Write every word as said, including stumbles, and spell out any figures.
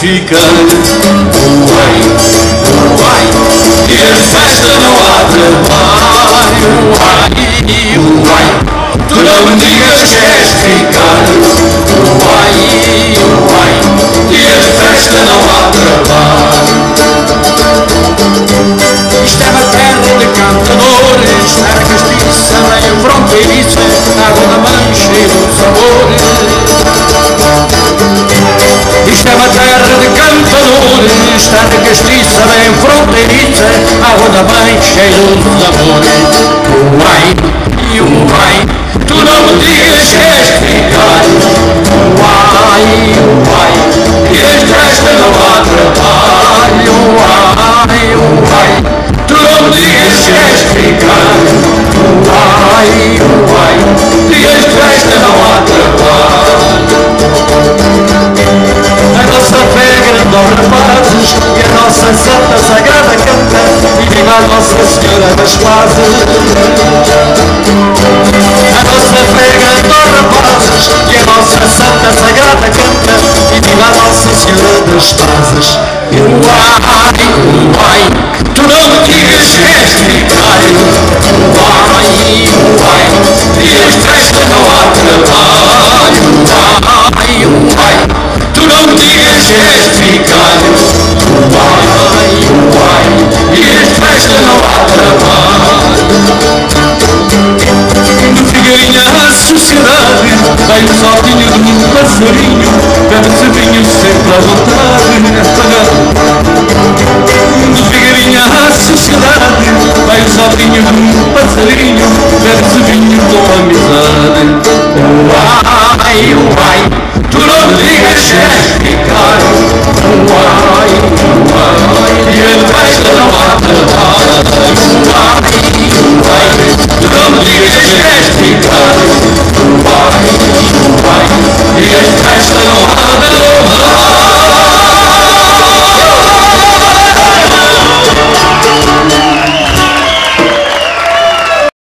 fica. Uai, uai, dia de festa não há trabalho. Uai, uai, tu não me digas que queres ficar. Uai, uai, dia de festa não há trabalho. Isto é uma terra de cantadores, terra castiça, meio fronteiriça, água da mancha e do sabor. Isto é uma terra de cantadores, terra castiça, meio fronteiriça, água da mancha e do sabor. Uai, uai, tu não me digas que és ficar. Uai, uai, e este festa não há trabalho. Uai, uai, tu não me digas que és ficar. Uai, uai, e este festa não há trabalho. A nossa fé grande aos rapazes e a nossa santa sagrada canta, e viva a Nossa Senhora das Pazes. A nossa fé grande aos rapazes e a nossa santa sagrada canta, e viva a Nossa Senhora das Pazes. Uai, uai, tu não me digas que és ficar. Uai, uai, e este festa não há trabalho. Uai, uai, tu não me digas que és ficar. Uai, uai, e este festa não há trabalho. No Figueirinha a sociedade vai o saltinho de um passarinho, bebe-se vinho sempre à vontade. No Figueirinha a sociedade vai o saltinho de um passarinho, bebe-se vinho com amizade. Uai, uai,